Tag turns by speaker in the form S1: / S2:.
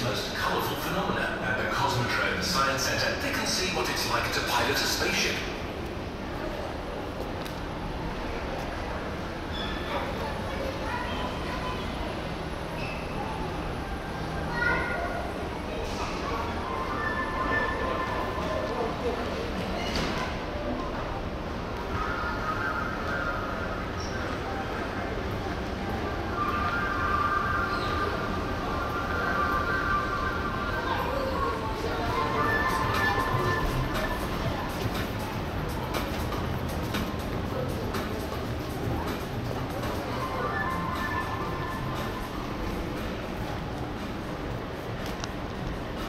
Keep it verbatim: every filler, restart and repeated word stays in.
S1: its most colourful phenomena. At the Cosmodrome Science Centre, they can see what it's like to pilot a spaceship.